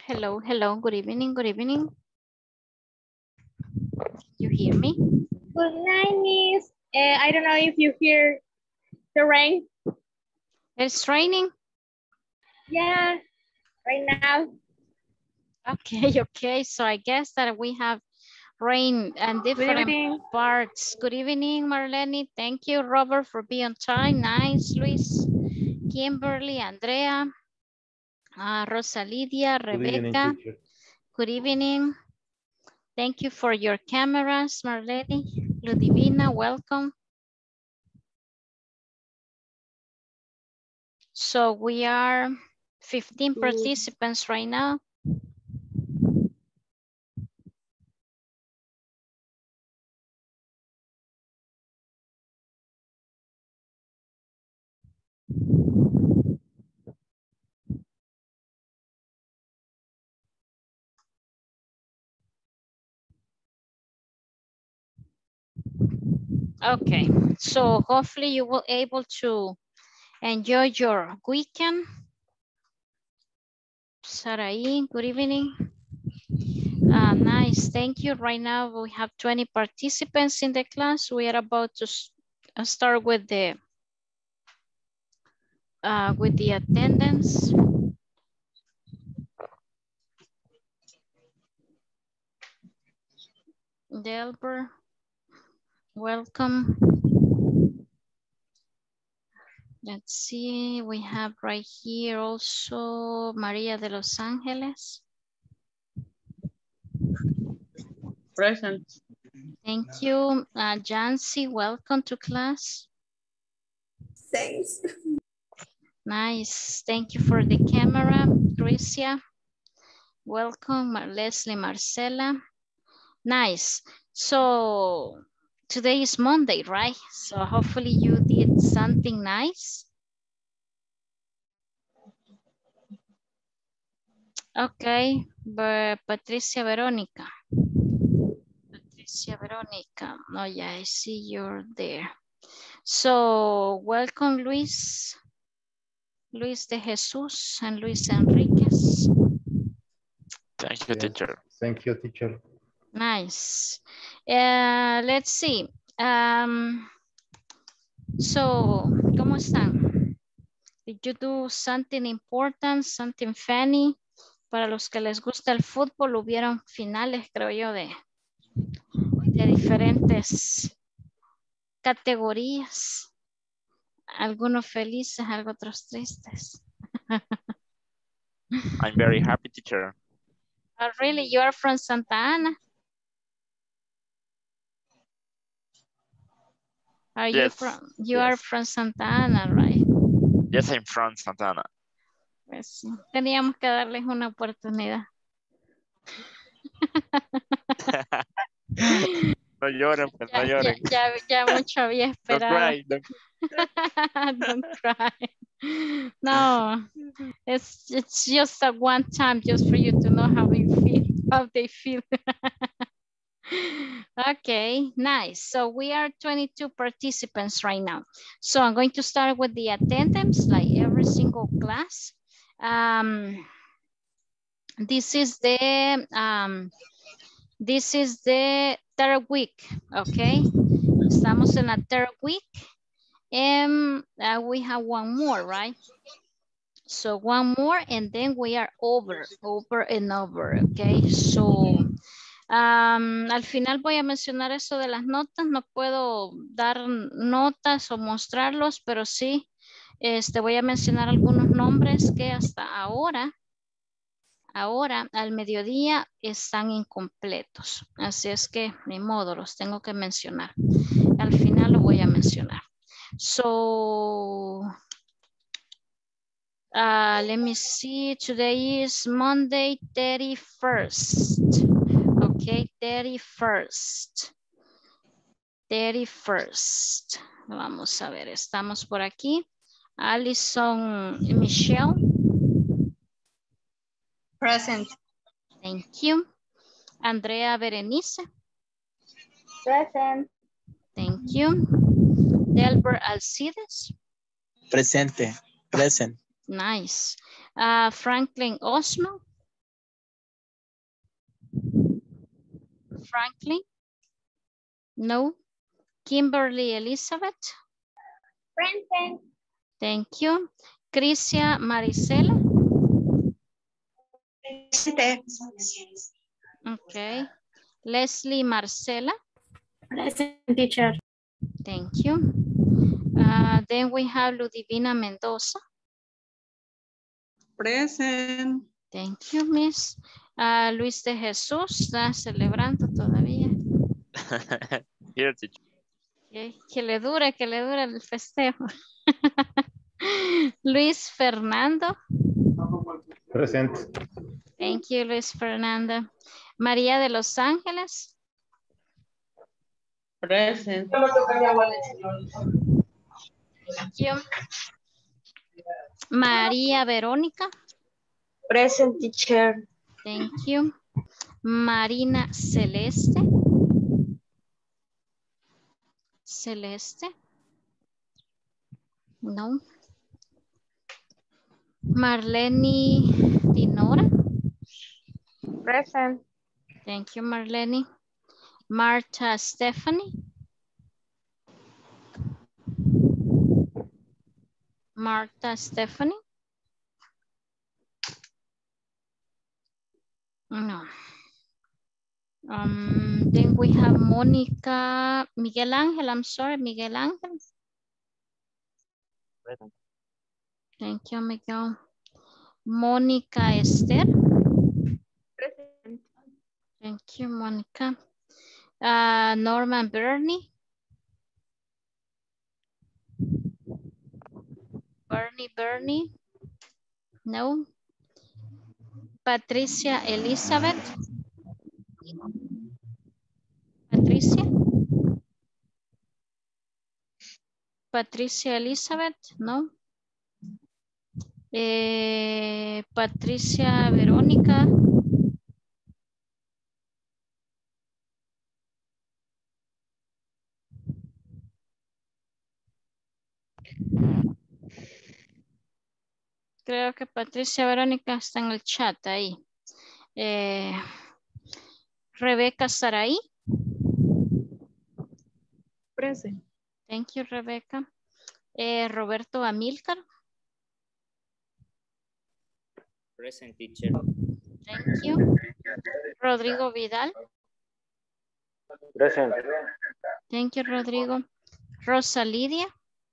Hello, hello, good evening, good evening. You hear me? Good night, Miss. I don't know if you hear the rain. It's raining? Yeah, right now. Okay, okay, so I guess that we have rain and Good different evening. parts. Good evening, Marlene. Thank you, Robert, for being on time. Nice, Luis, Kimberly, Andrea, Rosa Lidia, Good evening, Rebecca. teacher. Good evening. Thank you for your cameras, Marlene. Ludivina, welcome. So we are 15 participants right now. Okay, so hopefully you will able to enjoy your weekend. Sarai, good evening. Nice, thank you. Right now we have 20 participants in the class. We are about to start with the attendance. Delbert, welcome. Let's see, we have right here also Maria de Los Angeles. Present. Thank you. Jancy, welcome to class. Thanks. Nice, thank you for the camera. Tricia, welcome. Leslie, Marcela. Nice, so today is Monday, right? So hopefully you did something nice. Okay, but Patricia Veronica. Patricia Veronica. Oh yeah, I see you're there. So welcome, Luis. Luis de Jesus and Luis Enriquez. Thank you, teacher. Thank you, teacher. Nice. Let's see. So, ¿cómo están? Did you do something important, something funny? Para los que les gusta el fútbol, hubieron finales, creo yo, de diferentes categorías. Algunos felices, algo otros tristes. I'm very happy, teacher. Oh, really? You are from Santa Ana? Are you Yes. from? You are from Santa Ana, right? Yes, I'm from Santa Ana. Pues teníamos que darles una oportunidad. No lloren, pues, no lloren. Ya mucho había Don't esperado. cry. Don't cry. No, it's just a one time just for you to know how they feel. Okay, nice. So we are 22 participants right now. So I'm going to start with the attendance, like every single class. This is the third week, okay? Estamos en la third week. And we have one more, right? So one more and then we are over and over, okay? So al final voy a mencionar eso de las notas. No puedo dar notas o mostrarlos, pero sí voy a mencionar algunos nombres que hasta ahora al mediodía están incompletos. Así es que ni modo, los tengo que mencionar. Al final lo voy a mencionar. So, let me see. Today is Monday, 31st. Okay, 31st. 31st. Vamos a ver, estamos por aquí. Alison Michelle. Present. Thank you. Andrea Berenice. Present. Thank you. Delbert Alcides. Presente. Present. Nice. Franklin Osmo. Franklin? No. Kimberly Elizabeth? Present. Thank you. Crisia Maricela? Present. Okay. Leslie Marcela? Present, teacher. Thank you. Then we have Ludivina Mendoza. Present. Thank you, Miss. Luis de Jesús está celebrando todavía. Here, teacher. Que le dure el festejo. Luis Fernando. Present. Thank you, Luis Fernando. María de Los Ángeles. Present. Thank you. María Verónica. Present, teacher. Thank you. Marina Celeste. Celeste. No. Marlene Dinora. Present. Thank you, Marlene. Marta Stephanie. Marta Stephanie. No. Then we have Mónica Miguel Ángel. I'm sorry, Miguel Ángel. Present. Thank you, Miguel. Mónica Esther. Present. Thank you, Mónica. Norman Bernie. Bernie. No. Patricia Elizabeth. Patricia Elizabeth, no. Patricia Verónica. Creo que Patricia Verónica está en el chat ahí. Rebeca Saraí. Present. Thank you, Rebeca. Roberto Amílcar. Present, teacher. Thank you. Rodrigo Vidal. Present. Thank you, Rodrigo. Rosa Lidia.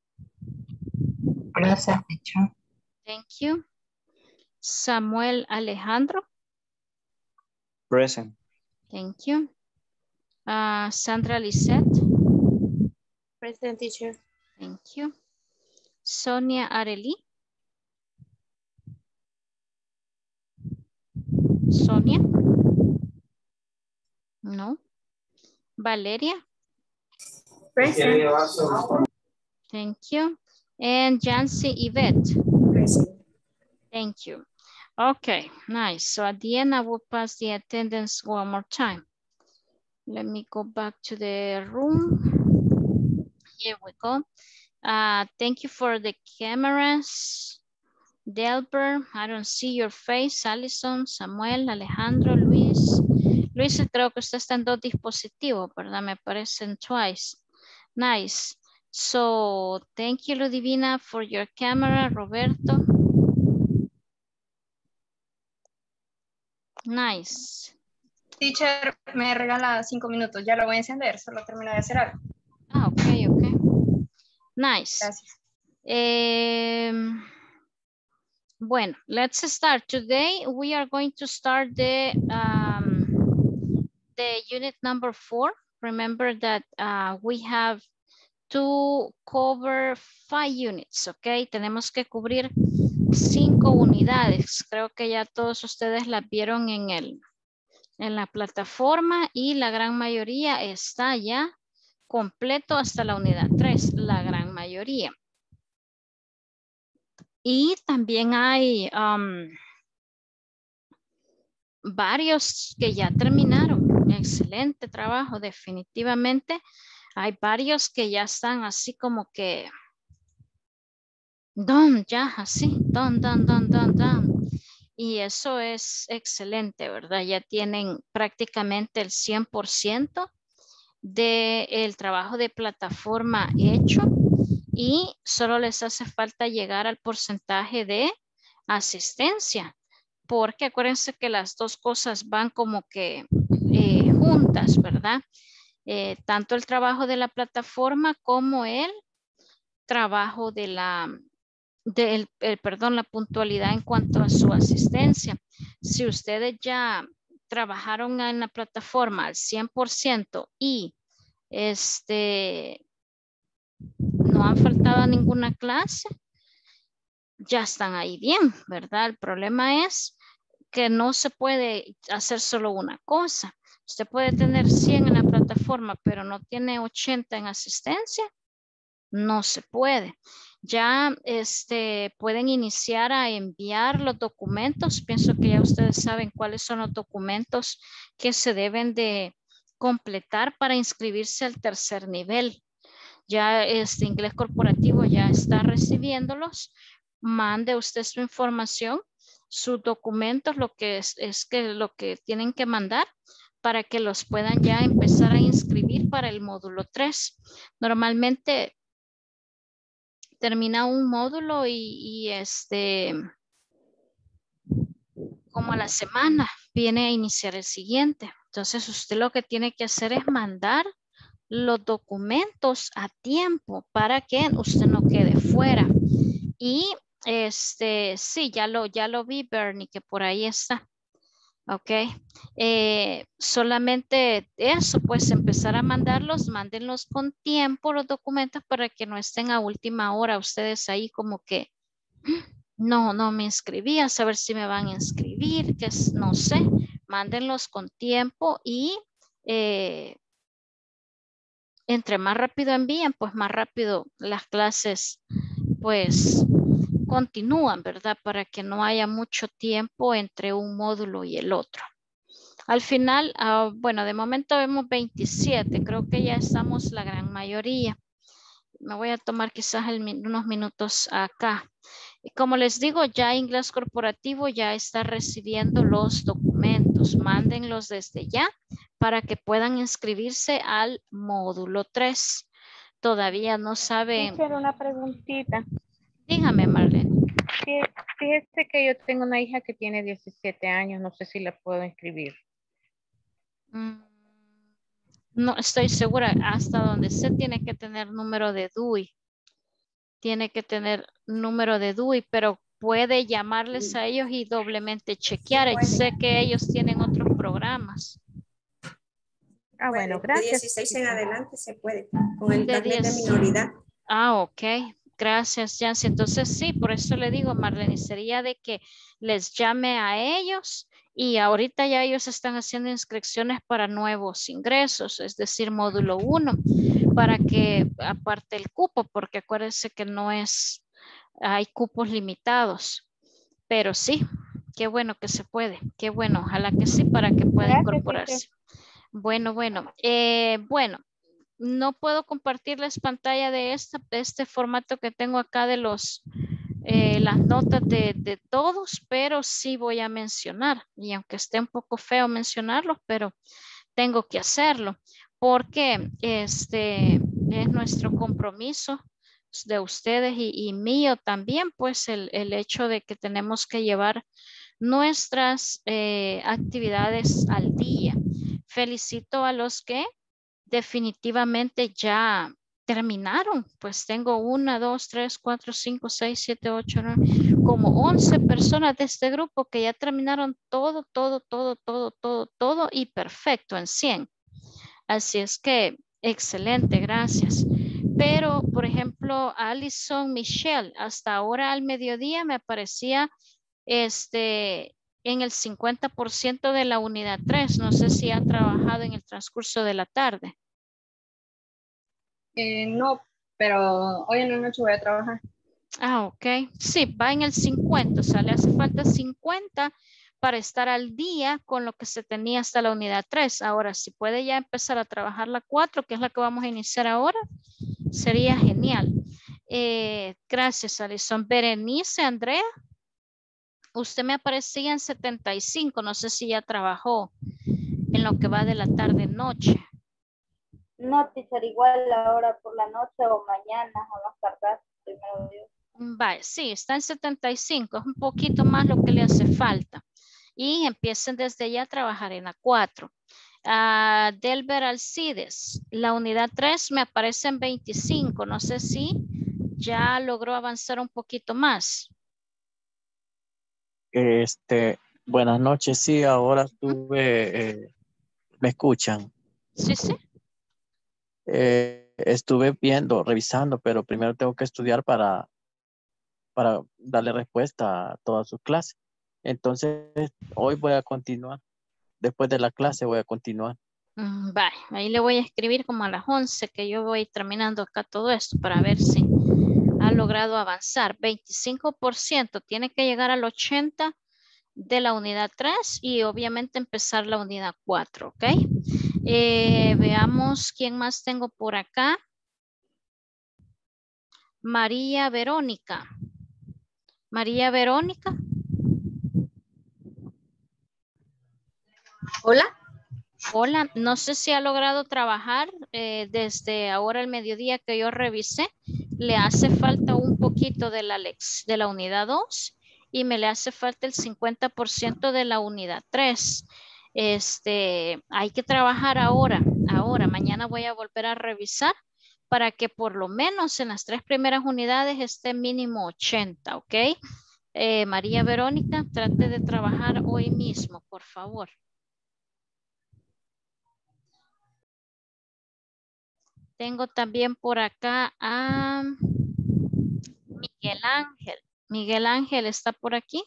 Present, teacher. Thank you. Samuel Alejandro. Present. Thank you. Sandra Lisette. Present, teacher. Thank you. Sonia Areli. Sonia. No. Valeria. Present. Thank you. And Jancy Yvette. Present. Thank you. Okay, nice. So at the end, I will pass the attendance one more time. Let me go back to the room. Here we go. Thank you for the cameras. Delbert, I don't see your face. Alison, Samuel, Alejandro, Luis. Luis, creo que usted está en 2 dispositivos, ¿verdad? Me parecen twice. Nice. So, thank you, Ludivina, for your camera. Roberto. Nice. Teacher, me regala 5 minutos. Ya lo voy a encender. Solo termino de hacer algo. Okay. Nice. Gracias. Bueno, let's start. Today we are going to start the unit number 4. Remember that we have to cover 5 units, okay? Tenemos que cubrir 5 unidades. Creo que ya todos ustedes las vieron en la plataforma y la gran mayoría está ya completo hasta la unidad 3, la gran mayoría. Y también hay varios que ya terminaron. Excelente trabajo, definitivamente. Hay varios que ya están así como que done, ya así, done. Y eso es excelente, ¿verdad? Ya tienen prácticamente el 100% del trabajo de plataforma hecho y solo les hace falta llegar al porcentaje de asistencia, porque acuérdense que las dos cosas van como que juntas, ¿verdad? Tanto el trabajo de la plataforma como el trabajo de la la puntualidad en cuanto a su asistencia. Si ustedes ya trabajaron en la plataforma al 100% y no han faltado a ninguna clase, ya están ahí bien, ¿verdad? El problema es que no se puede hacer solo una cosa. Usted puede tener 100 en la plataforma, pero no tiene 80 en asistencia. No se puede. Ya pueden iniciar a enviar los documentos. Pienso que ya ustedes saben cuáles son los documentos que se deben de completar para inscribirse al tercer nivel. Ya Inglés Corporativo ya está recibiéndolos. Mande usted su información, sus documentos, lo que lo que tienen que mandar para que los puedan ya empezar a inscribir para el módulo 3. Normalmente termina un módulo y como a la semana viene a iniciar el siguiente. Entonces usted lo que tiene que hacer es mandar los documentos a tiempo para que usted no quede fuera. Y sí, ya lo vi, Bernie, que por ahí está. Ok, solamente eso, pues empezar a mandarlos, mándenlos con tiempo los documentos para que no estén a última hora ustedes ahí como que no me inscribí, a saber si me van a inscribir, que no sé, mándenlos con tiempo y entre más rápido envíen, pues más rápido las clases pues continúan, ¿verdad? Para que no haya mucho tiempo entre un módulo y el otro. Al final, bueno, de momento vemos 27, creo que ya estamos la gran mayoría. Me voy a tomar quizás unos minutos acá. Y como les digo, ya Inglés Corporativo ya está recibiendo los documentos. Mándenlos desde ya para que puedan inscribirse al módulo 3. Todavía no saben. Teacher, una preguntita. Dígame, Marlene. Fíjese que yo tengo una hija que tiene 17 años, no sé si la puedo inscribir. No estoy segura, hasta donde se tiene que tener número de DUI. Tiene que tener número de DUI, pero puede llamarles a ellos y doblemente chequear. Sé que ellos tienen otros programas. Ah, bueno, gracias. De 16 en adelante se puede, con el carnet de minoridad. Ah, ok. Gracias, Jancy. Entonces sí, por eso le digo, Marlene, sería de que les llame a ellos y ahorita ya ellos están haciendo inscripciones para nuevos ingresos, es decir, módulo 1, para que aparte el cupo, porque acuérdense que no es, hay cupos limitados, pero sí, qué bueno que se puede, qué bueno, ojalá que sí, para que pueda incorporarse. Bueno, bueno, no puedo compartirles pantalla de este formato que tengo acá de las notas de todos, pero sí voy a mencionar, y aunque esté un poco feo mencionarlos, pero tengo que hacerlo, porque es nuestro compromiso de ustedes y mío también, pues el hecho de que tenemos que llevar nuestras actividades al día. Felicito a los que definitivamente ya terminaron. Pues tengo 1, 2, 3, 4, 5, 6, 7, 8, 9, como 11 personas de este grupo que ya terminaron todo y perfecto en 100. Así es que excelente, gracias. Pero, por ejemplo, Alison Michelle, hasta ahora al mediodía me aparecía en el 50% de la unidad 3. No sé si ha trabajado en el transcurso de la tarde. No, pero hoy en la noche voy a trabajar. Ah, ok. Sí, va en el 50. O sea, le hace falta 50 para estar al día con lo que se tenía hasta la unidad 3. Ahora, si puede ya empezar a trabajar la 4, que es la que vamos a iniciar ahora, sería genial. Gracias, Alison. Berenice, Andrea. Usted me aparecía en 75, no sé si ya trabajó en lo que va de la tarde-noche. No, teacher, igual ahora por la noche o mañana o más tardar, primero Dios. Vale, sí, está en 75, es un poquito más lo que le hace falta. Y empiecen desde ya a trabajar en la 4. Delver Alcides, la unidad 3 me aparece en 25, no sé si ya logró avanzar un poquito más. Buenas noches, sí, ahora estuve, ¿me escuchan? Sí, sí. Estuve viendo, revisando, pero primero tengo que estudiar para darle respuesta a todas sus clases. Entonces, hoy voy a continuar. Después de la clase voy a continuar. Vale, ahí le voy a escribir como a las 11 que yo voy terminando acá todo esto para ver si ha logrado avanzar. 25%, tiene que llegar al 80% de la unidad 3 y obviamente empezar la unidad 4, ¿ok? Veamos quién más tengo por acá. María Verónica. María Verónica. Hola. Hola, no sé si ha logrado trabajar desde ahora al mediodía que yo revisé. Le hace falta un poquito de la unidad 2 y me le hace falta el 50% de la unidad 3. Hay que trabajar ahora. Mañana voy a volver a revisar para que por lo menos en las 3 primeras unidades esté mínimo 80, ¿ok? María Verónica, trate de trabajar hoy mismo, por favor. Tengo también por acá a Miguel Ángel. Miguel Ángel, ¿está por aquí?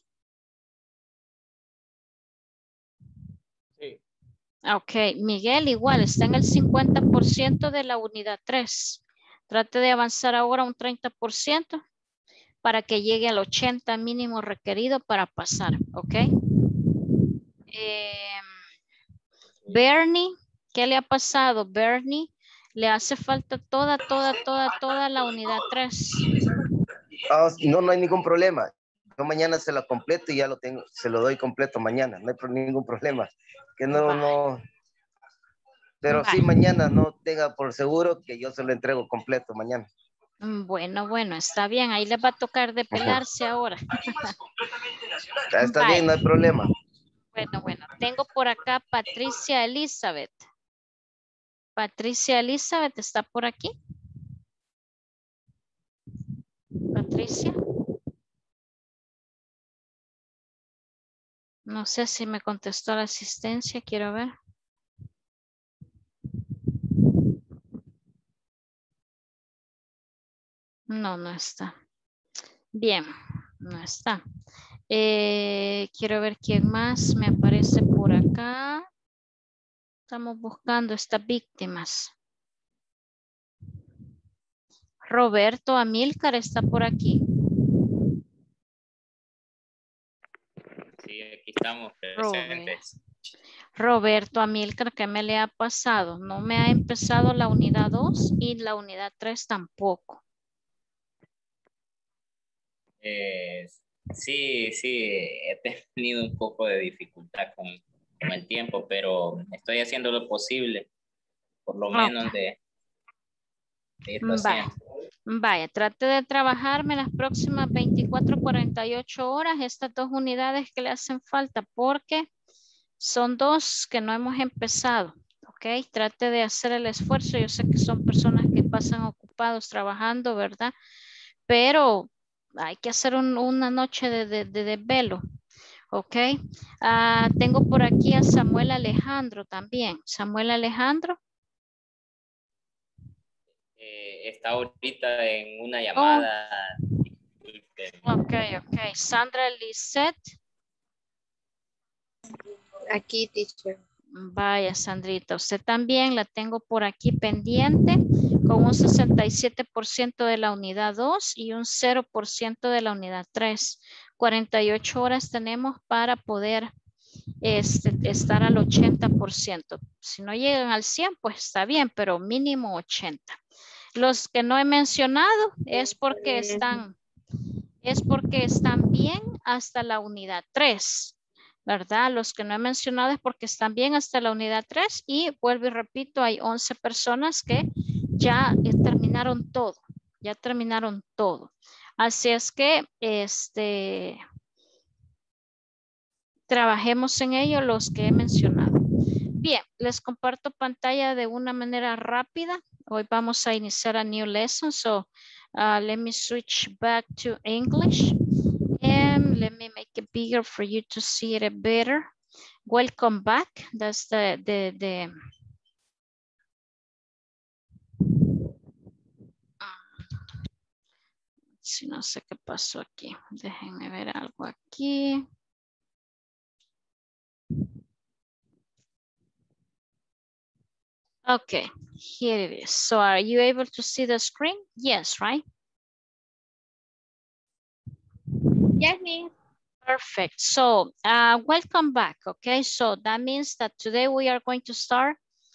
Sí. Ok, Miguel igual, está en el 50% de la unidad 3. Trate de avanzar ahora un 30% para que llegue al 80 mínimo requerido para pasar, ¿ok? Bernie, ¿qué le ha pasado, Bernie? Le hace falta toda la unidad 3. No hay ningún problema. Yo mañana se lo completo y ya lo tengo, se lo doy completo mañana. No hay ningún problema. Que no. Pero sí mañana no tenga por seguro que yo se lo entrego completo mañana. Bueno, está bien. Ahí les va a tocar de pelarse ahora. Está bien, no hay problema. Bueno. Tengo por acá Patricia Elizabeth. Patricia Elizabeth, ¿está por aquí? Patricia. No sé si me contestó la asistencia, quiero ver. No está. Bien, no está. Quiero ver quién más me aparece por acá. Estamos buscando estas víctimas. Roberto Amílcar está por aquí. Sí, aquí estamos presentes. Roberto Amílcar, ¿qué me le ha pasado? No me ha empezado la unidad 2 y la unidad 3 tampoco. Sí, he tenido un poco de dificultad con el tiempo, pero estoy haciendo lo posible, por lo menos de irlo haciendo. Vaya, trate de trabajarme las próximas 24, 48 horas estas 2 unidades que le hacen falta porque son 2 que no hemos empezado, ¿ok? Trate de hacer el esfuerzo. Yo sé que son personas que pasan ocupados trabajando, ¿verdad? Pero hay que hacer una noche de desvelo, ¿ok? Tengo por aquí a Samuel Alejandro también. Samuel Alejandro. Está ahorita en una llamada. Ok. Sandra Lisette. Aquí, teacher. Vaya, Sandrita, usted también la tengo por aquí pendiente con un 67% de la unidad 2 y un 0% de la unidad 3. 48 horas tenemos para poder estar al 80%. Si no llegan al 100, pues está bien, pero mínimo 80. Los que no he mencionado es porque están es porque están bien hasta la unidad 3, ¿verdad? Los que no he mencionado es porque están bien hasta la unidad 3 y vuelvo y repito, hay 11 personas que ya terminaron todo, ya terminaron todo. Así es que, trabajemos en ello los que he mencionado. Bien, les comparto pantalla de una manera rápida. Hoy vamos a iniciar a new lesson. So let me switch back to English. And let me make it bigger for you to see it better. Welcome back. That's si no sé qué pasó aquí. Déjenme ver algo aquí. Okay, here it is. So are you able to see the screen? Yes, right? Yes, miss. Perfect. So welcome back. Okay, so that means that today we are going to start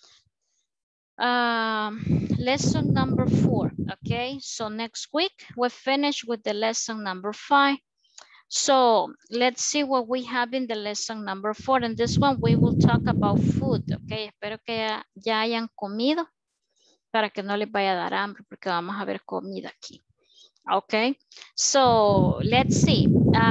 lesson number 4. Okay, so next week we finish with the lesson number 5. So let's see what we have in the lesson number 4. And this one we will talk about food. Okay, espero que ya hayan comido para que no les vaya a dar hambre porque vamos a ver comida aquí. Okay, so let's see.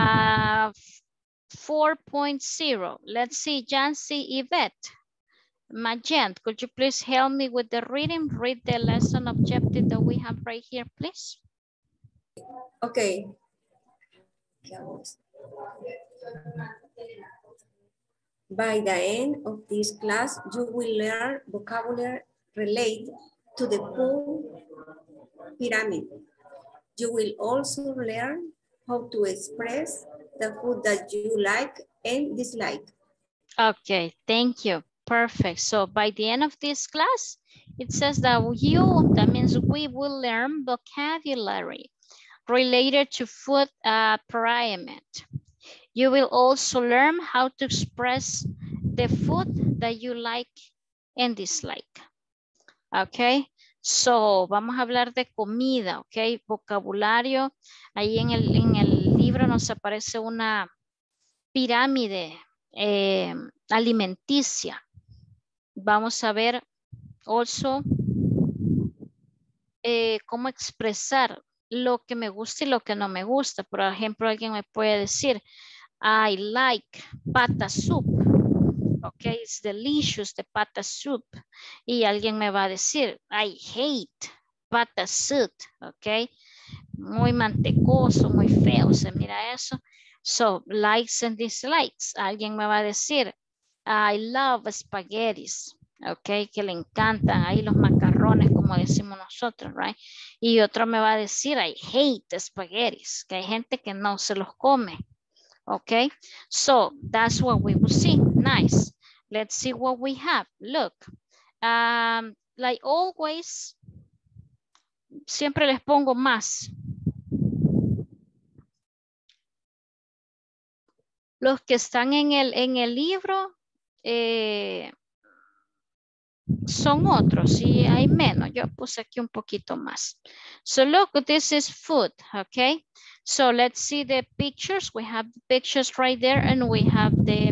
4.0. Let's see, Jancy Yvette. Magent, could you please help me with the reading? Read the lesson objective that we have right here, please. Okay. By the end of this class, you will learn vocabulary related to the food pyramid. You will also learn how to express the food that you like and dislike. Okay, thank you. Perfect. So by the end of this class, it says that that means we will learn vocabulary related to food pyramid. You will also learn how to express the food that you like and dislike. Okay, so vamos a hablar de comida, okay, vocabulario. Ahí en el libro nos aparece una pirámide alimenticia. Vamos a ver also cómo expresar lo que me gusta y lo que no me gusta. Por ejemplo, alguien me puede decir, I like pata soup. Okay, it's delicious, the pata soup. Y alguien me va a decir, I hate pata soup. Okay, muy mantecoso, muy feo, se mira eso. So, likes and dislikes. Alguien me va a decir, I love spaghettis. Ok, que le encantan ahí los macarrones, como decimos nosotros, right? Y otro me va a decir, I hate spaghettis. Que hay gente que no se los come. Ok, so that's what we will see. Nice. Let's see what we have. Look, like always, siempre les pongo más. Los que están en el libro son otros y hay menos. Yo puse aquí un poquito más. So look, this is food, okay? So let's see the pictures. We have the pictures right there and we have the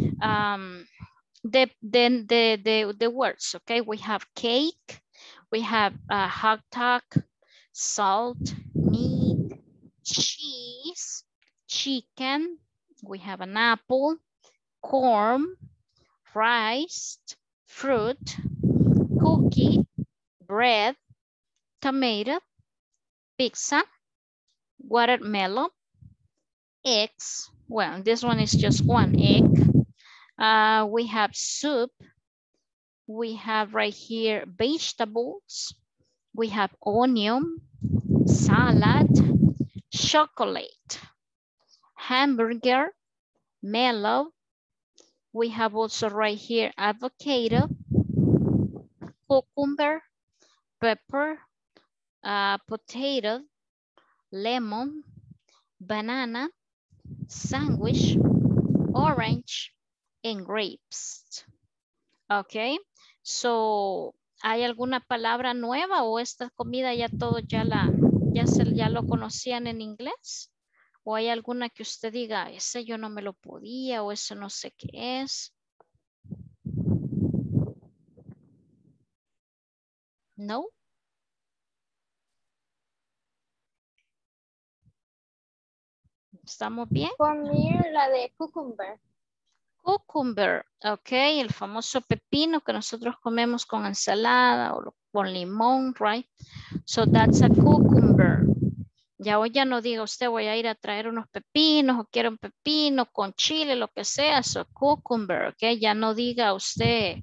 words, okay? We have cake, we have hot dog, salt, meat, cheese, chicken, we have an apple, corn, rice, fruit, cookie, bread, tomato, pizza, watermelon, eggs. Well, this one is just one egg. We have soup. We have right here vegetables. We have onion, salad, chocolate, hamburger, melon. We have also right here avocado, cucumber, pepper, potato, lemon, banana, sandwich, orange, and grapes. Okay, so ¿hay alguna palabra nueva o esta comida ya todo ya lo conocían en inglés? ¿O hay alguna que usted diga, ese yo no me lo podía o eso no sé qué es? ¿No? ¿Estamos bien? For me, la de cucumber. Cucumber, ok, el famoso pepino que nosotros comemos con ensalada o con limón, right? So that's a cucumber. Ya hoy ya no diga usted voy a ir a traer unos pepinos o quiero un pepino con chile, lo que sea, so cucumber, ok, ya no diga usted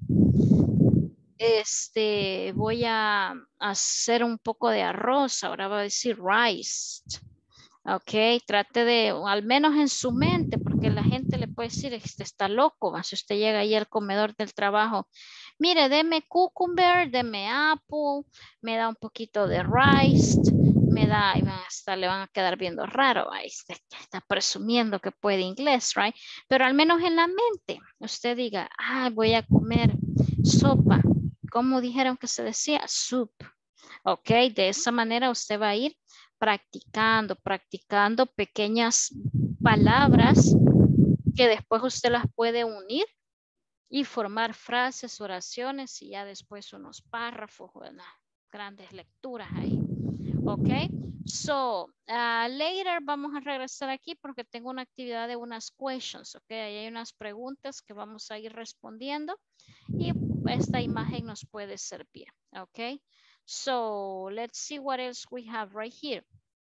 voy a hacer un poco de arroz, ahora va a decir rice. Ok, trate de, o al menos en su mente, porque la gente le puede decir, este está loco, si usted llega ahí al comedor del trabajo, mire, deme cucumber, deme apple, me da un poquito de rice, me da, y hasta le van a quedar viendo raro, ahí está presumiendo que puede inglés, right? Pero al menos en la mente, usted diga, voy a comer sopa, ¿cómo dijeron que se decía? Soup. Ok, de esa manera usted va a ir practicando pequeñas palabras que después usted las puede unir y formar frases, oraciones y ya después unos párrafos, unas grandes lecturas ahí. Ok, so later vamos a regresar aquí porque tengo una actividad de unas questions. Ok, ahí hay unas preguntas que vamos a ir respondiendo y esta imagen nos puede servir. Ok. So let's see what else we have right here.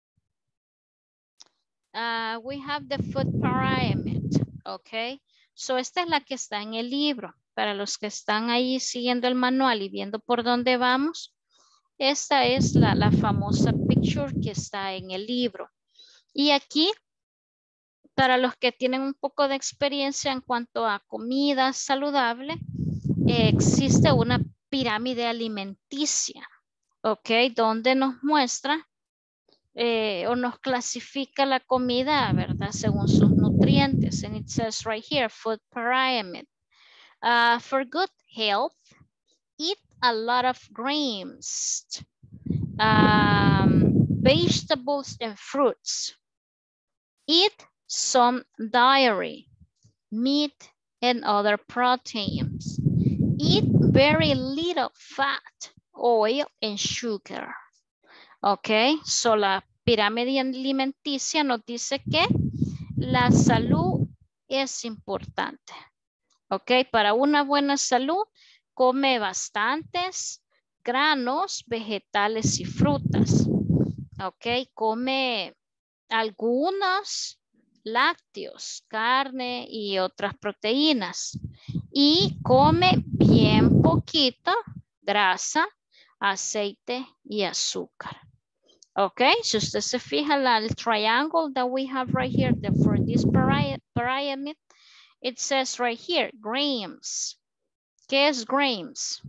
We have the food pyramid, okay? So esta es la que está en el libro. Para los que están ahí siguiendo el manual y viendo por dónde vamos, esta es la famosa picture que está en el libro. Y aquí, para los que tienen un poco de experiencia en cuanto a comida saludable, existe una pirámide alimenticia. Ok, donde nos muestra o nos clasifica la comida, ¿verdad? Según sus nutrientes. And it says right here, food pyramid. For good health, eat a lot of grains, vegetables and fruits. Eat some dairy, meat and other proteins. Eat very little fat, oil and sugar. Ok, so la pirámide alimenticia nos dice que la salud es importante. Ok, para una buena salud, come bastantes granos, vegetales y frutas. Ok, come algunos lácteos, carne y otras proteínas. Y come bien poquito grasa, aceite y azúcar. Okay, si usted se fija el triangle that we have right here for this pyramid, it says right here, grains. ¿Qué es grains?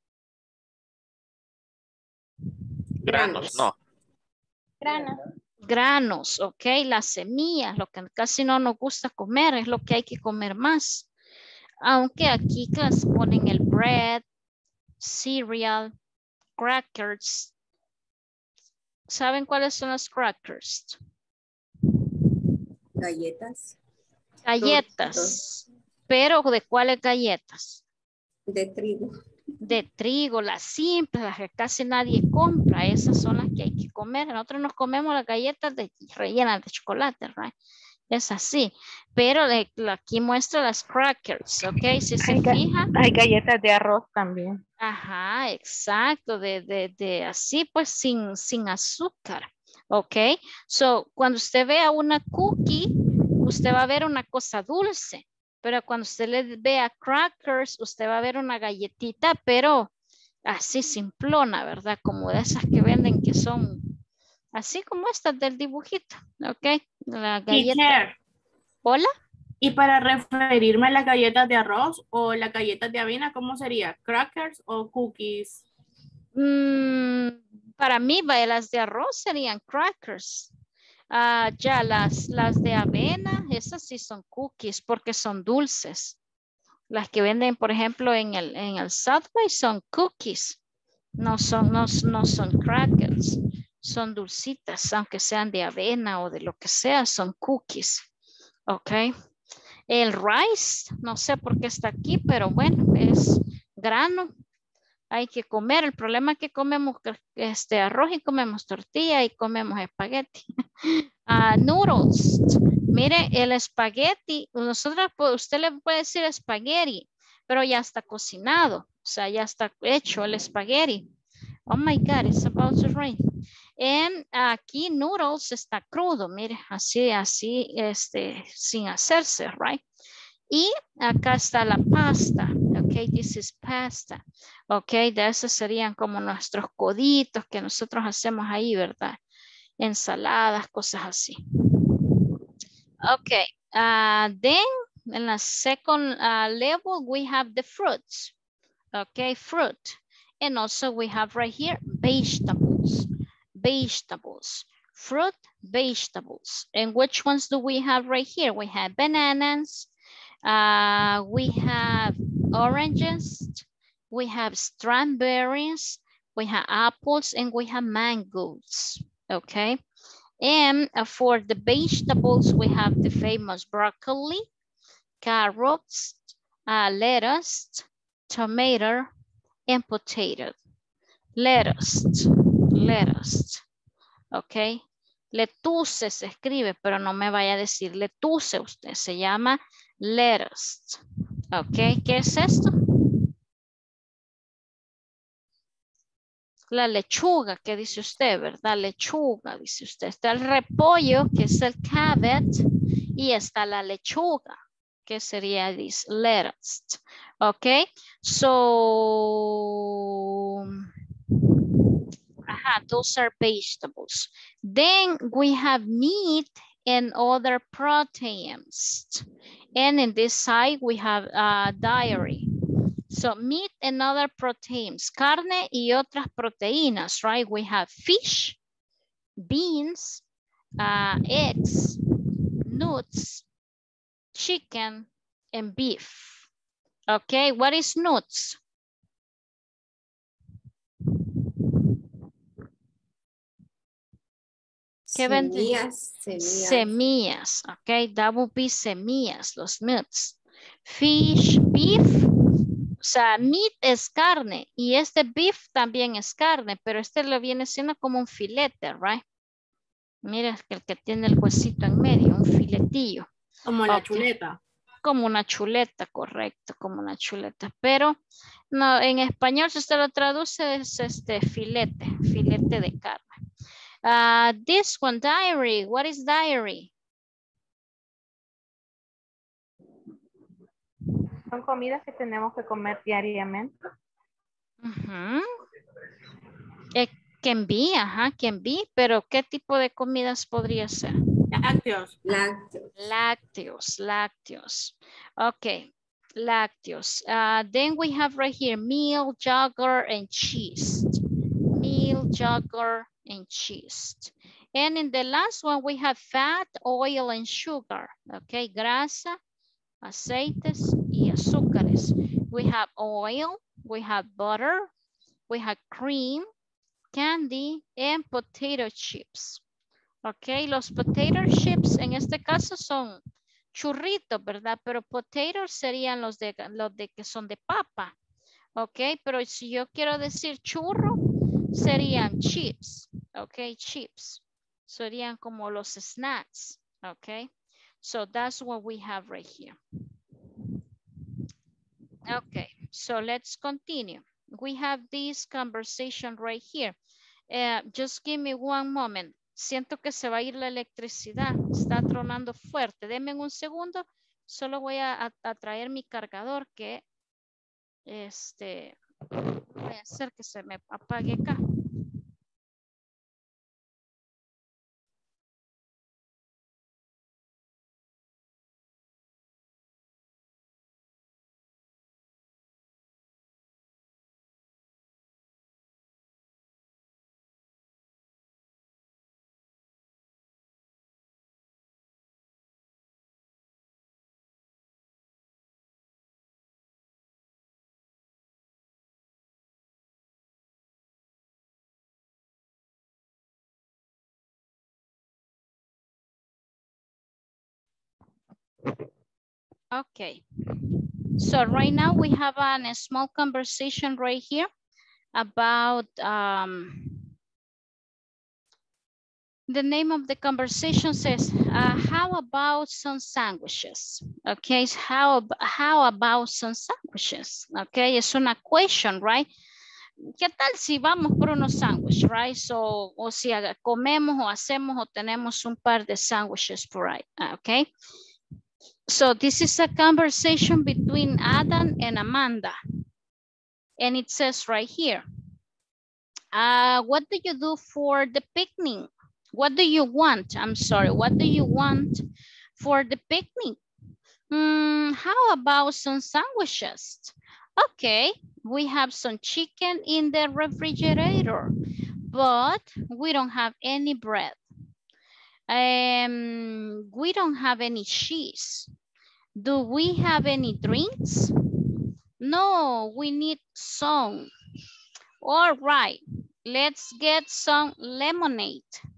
Granos, no. Granos. Granos, ok, las semillas, lo que casi no nos gusta comer, es lo que hay que comer más. Aunque aquí ponen el bread, cereal, crackers. ¿Saben cuáles son los crackers? Galletas. Galletas. Tortitos. ¿Pero de cuáles galletas? De trigo. De trigo, las simples, las que casi nadie compra. Esas son las que hay que comer. Nosotros nos comemos las galletas rellenas de chocolate, right? Es así. Pero aquí muestra las crackers, ¿ok? Si se fija. Hay galletas de arroz también. Ajá, exacto, de así pues sin azúcar, ¿ok? So, cuando usted vea una cookie, usted va a ver una cosa dulce, pero cuando usted le vea crackers, usted va a ver una galletita, pero así simplona, ¿verdad? Como de esas que venden que son así como estas del dibujito, ¿ok? La galleta. Teacher. ¿Hola? Y para referirme a las galletas de arroz o las galletas de avena, ¿cómo sería? ¿Crackers o cookies? Para mí, las de arroz serían crackers. Ya las de avena, esas sí son cookies porque son dulces. Las que venden, por ejemplo, en el Subway son cookies. No son crackers. son dulcitas, aunque sean de avena o de lo que sea, son cookies. Ok. El rice, no sé por qué está aquí, pero bueno, es grano. Hay que comer. El problema es que comemos arroz y comemos tortilla y comemos espagueti. Noodles. Mire, el espagueti, usted le puede decir espagueti, pero ya está cocinado. O sea, ya está hecho el espagueti. Oh my God, it's about to rain. Aquí noodles está crudo, mire, así, sin hacerse, right? Y acá está la pasta, ok, this is pasta, ok, de esos serían como nuestros coditos que nosotros hacemos ahí, ¿verdad? Ensaladas, cosas así. Ok, then in the second level we have the fruits, ok, fruit. And also we have right here vegetables, fruit, vegetables. And which ones do we have right here? We have bananas, we have oranges, we have strawberries, we have apples, and we have mangoes, okay? And for the vegetables, we have the famous broccoli, carrots, lettuce, tomato, and potato. Lettuce, ok. Lettuce se escribe, pero no me vaya a decir lettuce usted, se llama lettuce. Ok, ¿qué es esto? La lechuga, ¿qué dice usted, verdad? Lechuga, dice usted. Está el repollo, que es el cabbage, y está la lechuga, que sería this lettuce. Ok, so... those are vegetables. Then we have meat and other proteins. And in this side, we have dairy. So meat and other proteins, carne y otras proteínas, right? We have fish, beans, eggs, nuts, chicken, and beef. Okay, what is nuts? Semillas. Semillas, ok, that would be semillas, los nuts. Fish, beef, o sea, meat es carne y este beef también es carne, pero este lo viene siendo como un filete, right? Mira, el que tiene el huesito en medio, un filetillo. Como la chuleta. Como una chuleta, correcto, como una chuleta. Pero no, en español, si usted lo traduce, es filete de carne. This one, dairy. What is dairy? Son comidas que tenemos que comer diariamente. It can be, can be, pero ¿qué tipo de comidas podría ser? Lácteos. Okay, lácteos. Then we have right here meal, yogurt, and cheese. Meal, yogurt, and cheese. And in the last one, we have fat, oil, and sugar. Okay, grasa, aceites, y azúcares. We have oil, we have butter, we have cream, candy, and potato chips. Ok, los potato chips en este caso son churritos, ¿verdad? Pero potatoes serían los de que son de papa. Ok, pero si yo quiero decir churro, serían chips. Ok, chips. Serían como los snacks. Ok, so that's what we have right here. Okay, so let's continue. We have this conversation right here. Just give me one moment. Siento que se va a ir la electricidad. Está tronando fuerte. Denme un segundo. Solo voy a traer mi cargador que voy a hacer que se me apague acá. Okay. So right now we have a small conversation right here about the name of the conversation says, how about some sandwiches? Okay, how about some sandwiches? Okay, it's una question, right? ¿Qué tal si vamos por unos sándwiches, right? So, o si comemos o hacemos o tenemos un par de sándwiches por ahí, okay? So this is a conversation between Adam and Amanda. And it says right here, what do you do for the picnic? What do you want? I'm sorry, what do you want for the picnic? How about some sandwiches? Okay, we have some chicken in the refrigerator, but we don't have any bread. We don't have any cheese. Do we have any drinks? No, we need some. All right, let's get some lemonade.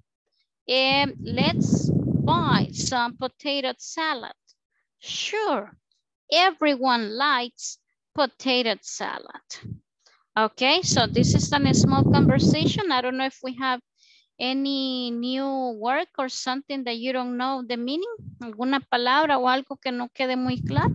Let's buy some potato salad. Sure, everyone likes potato salad. Okay, so this is a small conversation. I don't know if we have any new word or something that you don't know the meaning. ¿Alguna palabra o algo que no quede muy claro?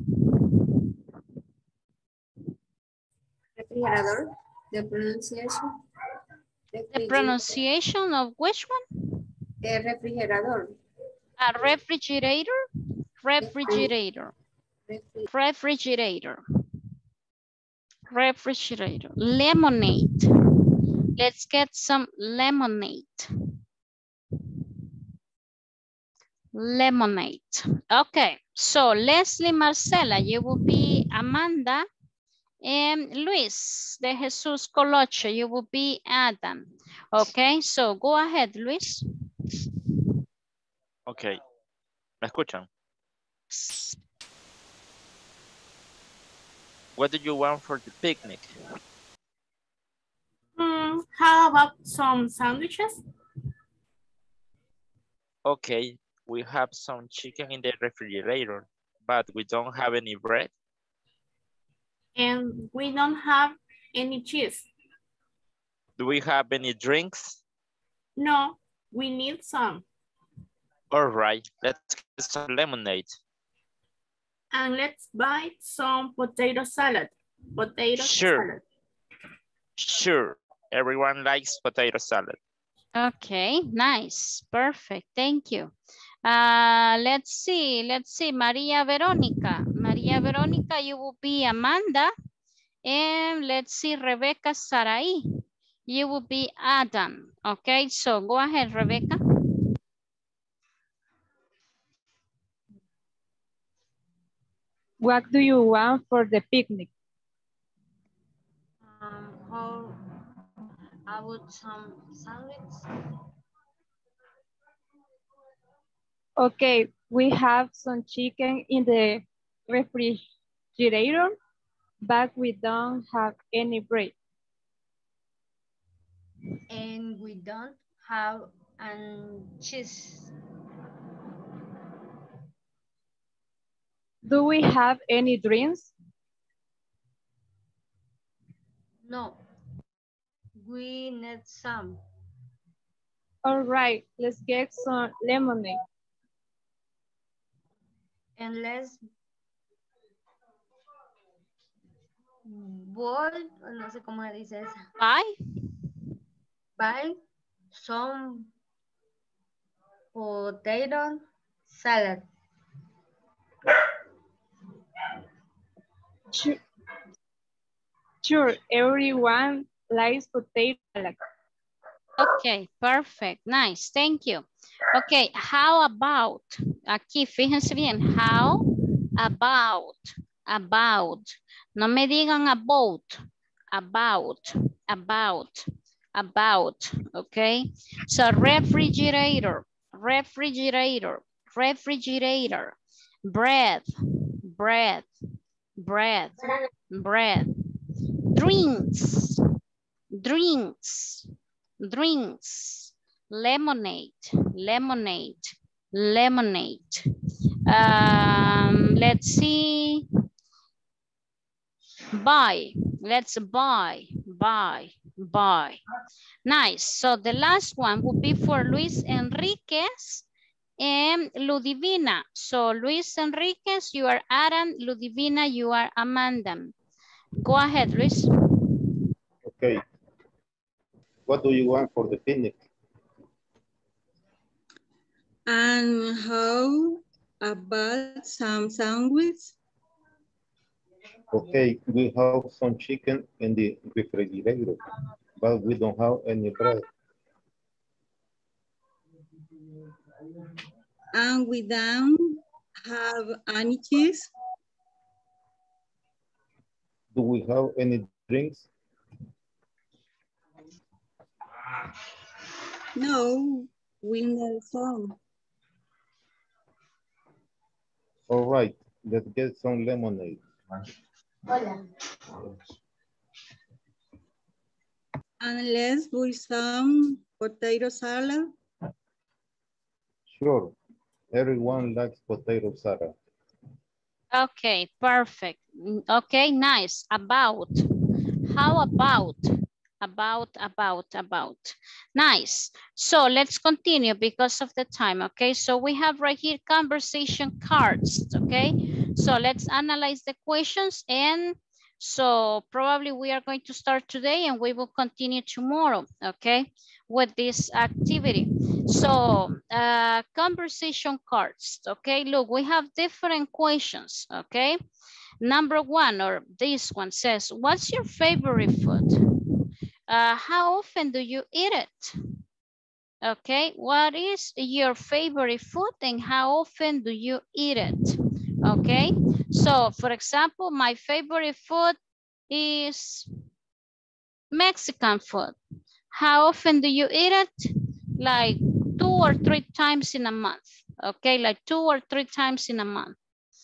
Refrigerador, the pronunciation. The pronunciation of which one? Refrigerador. A refrigerator? Refrigerator. Refrigerator. Refrigerator. Lemonade. Let's get some lemonade. Lemonade. Okay, so Leslie, Marcela, you will be Amanda. And Luis de Jesús Colocho, you will be Adam. Okay, so go ahead, Luis. Okay. ¿Me escuchan? What do you want for the picnic? How about some sandwiches? Okay, we have some chicken in the refrigerator, but we don't have any bread. And we don't have any cheese. Do we have any drinks? No, we need some. All right, let's get some lemonade. And let's buy some potato salad. Potato salad. Sure, everyone likes potato salad. Okay, nice, perfect, thank you. Let's see, Maria Veronica. Maria Veronica, you will be Amanda. And let's see, Rebecca Sarai, you will be Adam. Okay, so go ahead, Rebecca. What do you want for the picnic? How about some sandwiches? Okay, we have some chicken in the refrigerator, but we don't have any bread. And we don't have any cheese. Do we have any drinks? No, we need some. All right, let's get some lemonade. And let's no sé cómo se dice eso. Buy some potato salad. Sure, everyone likes potato salad. Okay, perfect, nice, thank you. Okay, how about, aquí fíjense bien, how about, no me digan about, okay? So refrigerator, bread, drinks, lemonade, Let's see. Buy. Let's buy. Nice. So the last one would be for Luis Enriquez and Ludivina. So Luis Enriquez, you are Adam. Ludivina, you are Amanda. Go ahead, Luis. Okay. What do you want for the picnic? And how about some sandwiches? Okay, we have some chicken in the refrigerator, but we don't have any bread. And we don't have any cheese? Do we have any drinks? No, we need some. All right, let's get some lemonade. Hola. And let's buy some potato salad. Sure, everyone likes potato salad. Okay, perfect. Okay, nice. About. How about? About. Nice. So let's continue because of the time, okay? So we have right here conversation cards, okay? So let's analyze the questions, and so probably we are going to start today and we will continue tomorrow, okay? With this activity. So conversation cards, okay? Look, we have different questions, okay? Number one, or this one says, what's your favorite food? How often do you eat it? Okay, what is your favorite food and how often do you eat it? Okay, so for example, my favorite food is Mexican food. How often do you eat it? Like 2 or 3 times in a month. Okay, like 2 or 3 times in a month.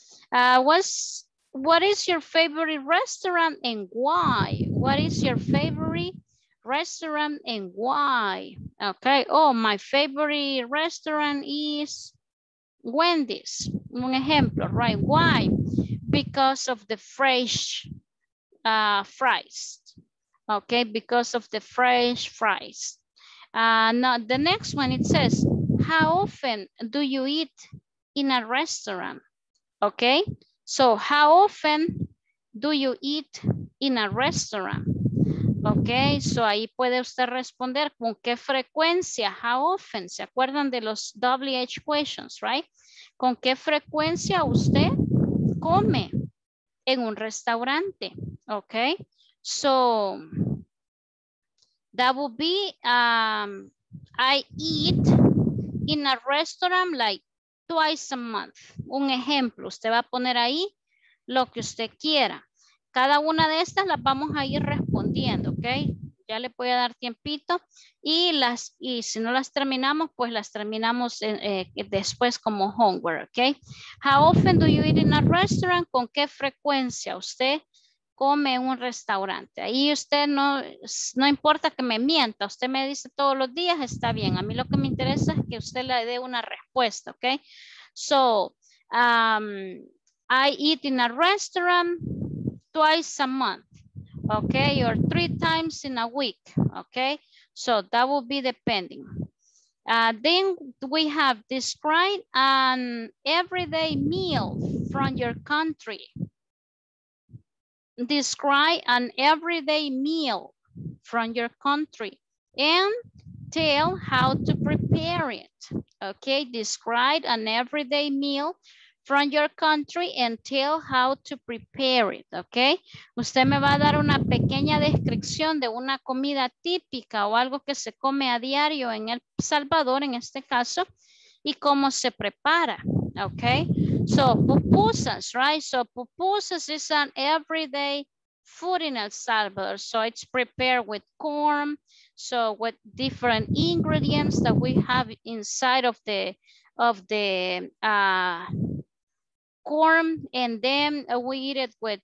What is your favorite restaurant and why? What is your favorite restaurant and why? Okay, oh, my favorite restaurant is Wendy's. Un ejemplo, right? Why? Because of the fresh fries. Okay, because of the fresh fries. Now the next one, it says, how often do you eat in a restaurant? Okay, so how often do you eat in a restaurant? Ok, so ahí puede usted responder con qué frecuencia, how often. ¿Se acuerdan de los WH questions, right? ¿Con qué frecuencia usted come en un restaurante? Ok, so that would be, I eat in a restaurant like twice a month. Un ejemplo, usted va a poner ahí lo que usted quiera. Cada una de estas las vamos a ir respondiendo, ¿ok? Ya le voy a dar tiempito y si no las terminamos, pues las terminamos después como homework, ¿ok? How often do you eat in a restaurant? ¿Con qué frecuencia usted come en un restaurante? Ahí usted no importa que me mienta, usted me dice todos los días, está bien. A mí lo que me interesa es que usted le dé una respuesta, ¿ok? So, I eat in a restaurant twice a month, okay, or 3 times in a week, okay? So that will be depending. Then we have describe an everyday meal from your country. Describe an everyday meal from your country and tell how to prepare it, okay? Describe an everyday meal from your country and tell how to prepare it, ¿ok? Usted me va a dar una pequeña descripción de una comida típica o algo que se come a diario en El Salvador, en este caso, y cómo se prepara, ¿ok? So, pupusas, right? So, pupusas is an everyday food in El Salvador. So, it's prepared with corn, so with different ingredients that we have inside of the corn, and then we eat it with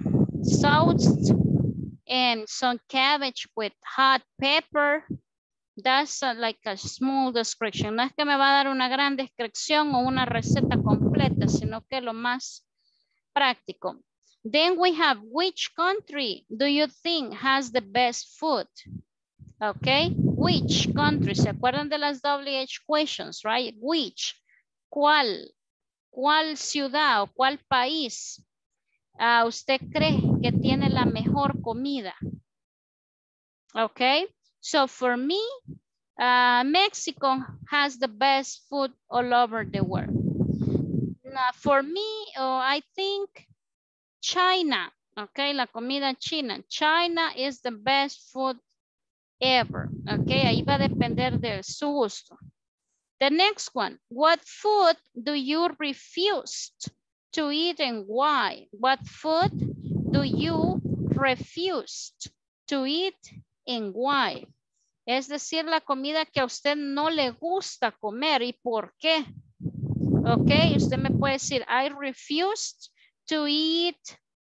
sauce and some cabbage with hot pepper That's like a small description. No es que me va a dar una gran descripción o una receta completa, sino que lo más práctico. Then we have, which country do you think has the best food? Okay, which country? ¿Se acuerdan de las WH questions, right? Which, ¿cuál ciudad o cuál país usted cree que tiene la mejor comida? Okay, so for me, Mexico has the best food all over the world. Now, for me, I think China, okay, la comida china. China is the best food ever, okay, ahí va a depender de su gusto. The next one, what food do you refuse to eat and why? What food do you refuse to eat and why? Es decir, la comida que a usted no le gusta comer y por qué. Ok, usted me puede decir, I refused to eat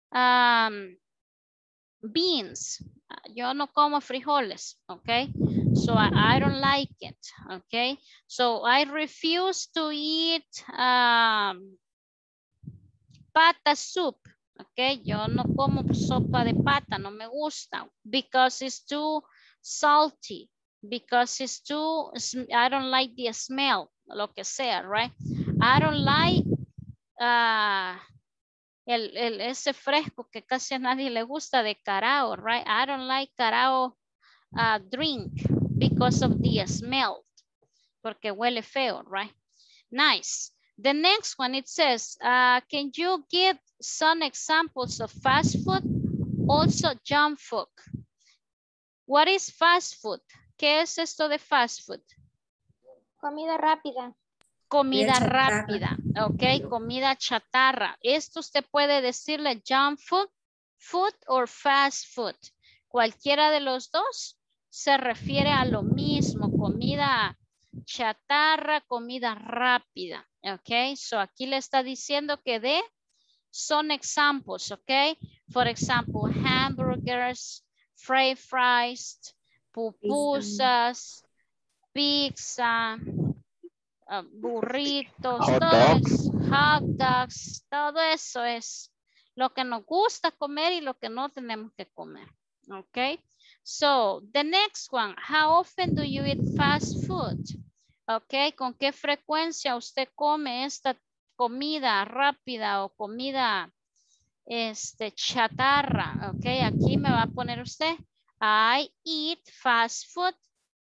beans. Yo no como frijoles, ok? So I don't like it, ok? So I refuse to eat pata soup, ok? Yo no como sopa de pata, no me gusta because it's too salty, because it's too, I don't like the smell, lo que sea, right? I don't like ese fresco que casi a nadie le gusta de carao, right? I don't like carao drink because of the smell, porque huele feo, right? Nice. The next one, it says, can you give some examples of fast food? Also junk food. What is fast food? ¿Qué es esto de fast food? Comida rápida. Comida rápida, ok, comida chatarra. Esto usted puede decirle junk food, food or fast food. Cualquiera de los dos se refiere a lo mismo, comida chatarra, comida rápida, ok. So aquí le está diciendo que dé son examples, ok. For example, hamburgers, french fries, pupusas, pizza, burritos, hot dogs, todo eso es lo que nos gusta comer y lo que no tenemos que comer. Okay, so the next one, how often do you eat fast food? Okay, ¿con qué frecuencia usted come esta comida rápida o comida chatarra? Okay, aquí me va a poner usted, I eat fast food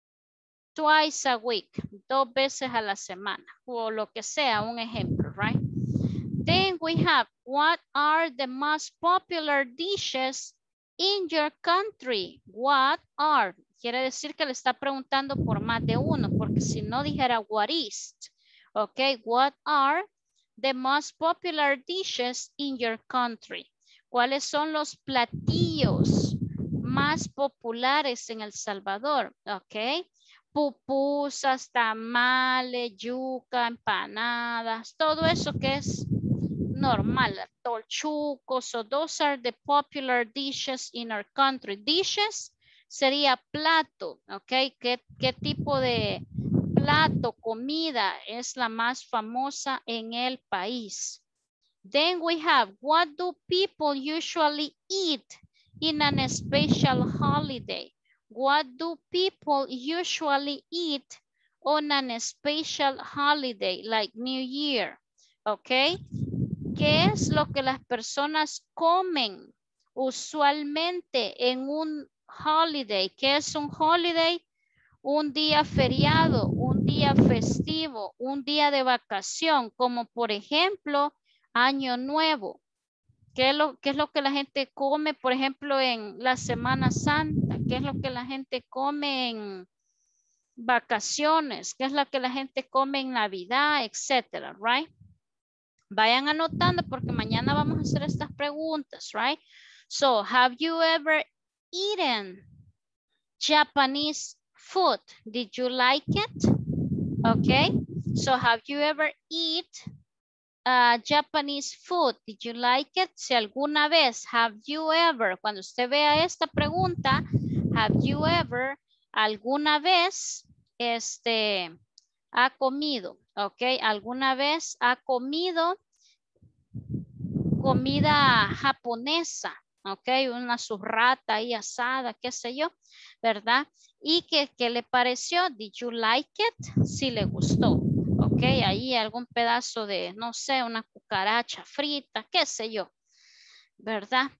twice a week, 2 veces a la semana, o lo que sea, un ejemplo, right? Then we have, what are the most popular dishes in your country? What are? Quiere decir que le está preguntando por más de uno, porque si no dijera what is. Ok, what are the most popular dishes in your country? ¿Cuáles son los platillos más populares en El Salvador? Ok. Pupusas, tamales, yuca, empanadas, todo eso que es normal, tolchucos, so those are the popular dishes in our country. Dishes sería plato, ok, ¿qué tipo de plato, comida es la más famosa en el país? Then we have, what do people usually eat in a special holiday? What do people usually eat on a special holiday like New Year? ¿Ok? ¿Qué es lo que las personas comen usualmente en un holiday? ¿Qué es un holiday? Un día feriado, un día festivo, un día de vacación, como por ejemplo, Año Nuevo. ¿Qué es lo que la gente come, por ejemplo, en la Semana Santa? ¿Qué es lo que la gente come en vacaciones? ¿Qué es lo que la gente come en Navidad, etcétera, right? Vayan anotando porque mañana vamos a hacer estas preguntas, right? So, have you ever eaten Japanese food? Did you like it? Okay. So, have you ever eaten Japanese food? Did you like it? Si alguna vez, have you ever, cuando usted vea esta pregunta, have you ever ¿alguna vez ha comido? ¿Ok? ¿Alguna vez ha comido comida japonesa? ¿Ok? Una surrata ahí asada, qué sé yo, ¿verdad? ¿Y qué le pareció? Did you like it? Si le gustó. ¿Ok? Ahí algún pedazo de, no sé, una cucaracha frita, qué sé yo, ¿verdad?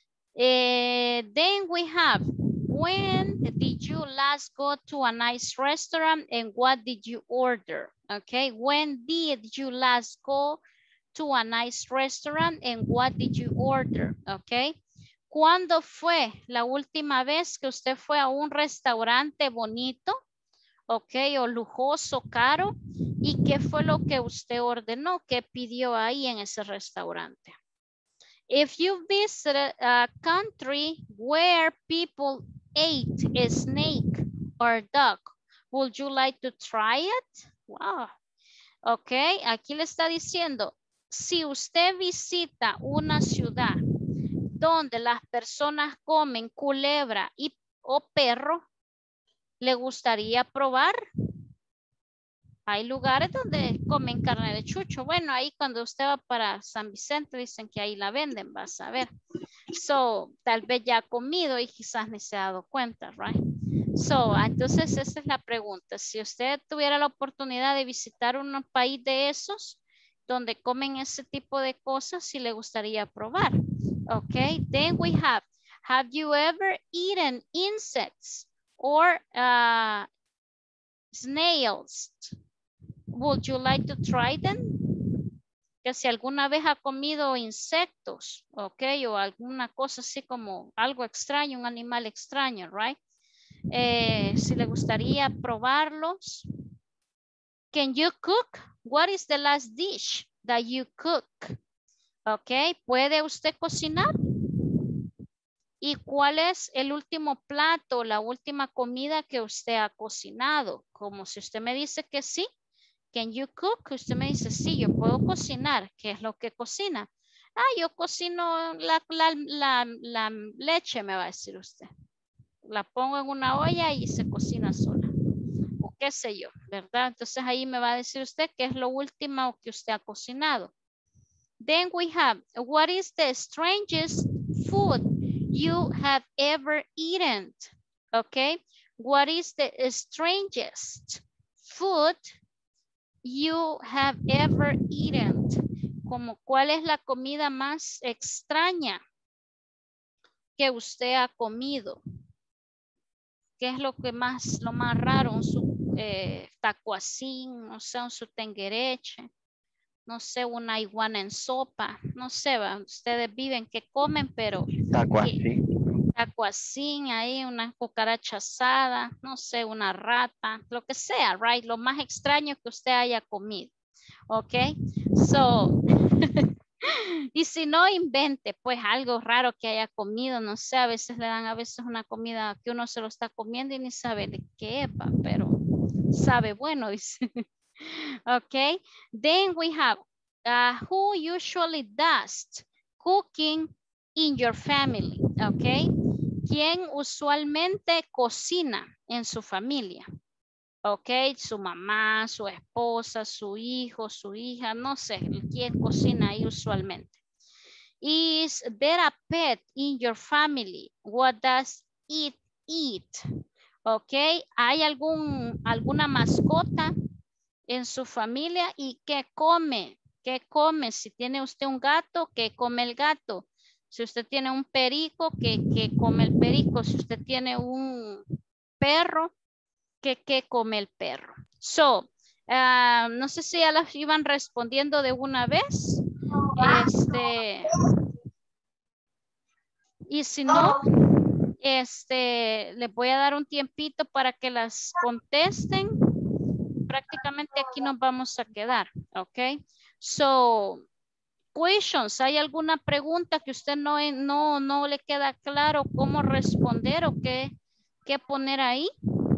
Then we have, when did you last go to a nice restaurant and what did you order? Okay, when did you last go to a nice restaurant and what did you order? Okay, ¿cuándo fue la última vez que usted fue a un restaurante bonito? Okay, o lujoso, caro. ¿Y qué fue lo que usted ordenó? ¿Qué pidió ahí en ese restaurante? If you visit a country where people ate a snake or dog, would you like to try it? Wow. Ok, aquí le está diciendo, si usted visita una ciudad donde las personas comen culebra o perro, ¿le gustaría probar? Hay lugares donde comen carne de chucho. Bueno, ahí cuando usted va para San Vicente dicen que ahí la venden, vas a ver. So, tal vez ya ha comido y quizás ni se ha dado cuenta, right? So, entonces esa es la pregunta. Si usted tuviera la oportunidad de visitar un país de esos donde comen ese tipo de cosas, si le gustaría probar. Ok, then we have you ever eaten insects or snails? Would you like to try them? Que si alguna vez ha comido insectos, ok, o alguna cosa así como algo extraño, un animal extraño, right? Si le gustaría probarlos. Can you cook? What is the last dish that you cook? Ok, ¿puede usted cocinar? ¿Y cuál es el último plato, la última comida que usted ha cocinado? Como si usted me dice que sí. Can you cook? Usted me dice, sí, yo puedo cocinar. ¿Qué es lo que cocina? Ah, yo cocino la leche, me va a decir usted. La pongo en una olla y se cocina sola. O qué sé yo, ¿verdad? Entonces ahí me va a decir usted qué es lo último que usted ha cocinado. Then we have, what is the strangest food you have ever eaten? Okay. What is the strangest food you have ever eaten? Como cuál es la comida más extraña que usted ha comido. ¿Qué es lo más raro? Un tacuacín, no sé, un sutenguereche, no sé, una iguana en sopa, no sé, ustedes viven que comen, pero tacuacín ahí, una cucaracha asada, no sé, una rata, lo que sea, right? Lo más extraño que usted haya comido. Ok, so, y si no, invente pues algo raro que haya comido, no sé, a veces le dan una comida que uno se lo está comiendo y ni sabe de qué es, pero sabe bueno, dice. Ok, then we have, who usually does cooking in your family? Ok, ¿quién usualmente cocina en su familia? Ok, su mamá, su esposa, su hijo, su hija, no sé, ¿quién cocina ahí usualmente? Is there a pet in your family? What does it eat? Ok, ¿hay alguna mascota en su familia y qué come? ¿Qué come? Si tiene usted un gato, ¿qué come el gato? Si usted tiene un perico, ¿qué come el perico? Si usted tiene un perro, ¿qué come el perro? So, no sé si ya las iban respondiendo de una vez. Y si no, les voy a dar un tiempito para que las contesten. Prácticamente aquí nos vamos a quedar, ¿ok? So, questions, ¿hay alguna pregunta que usted no le queda claro cómo responder o qué poner ahí?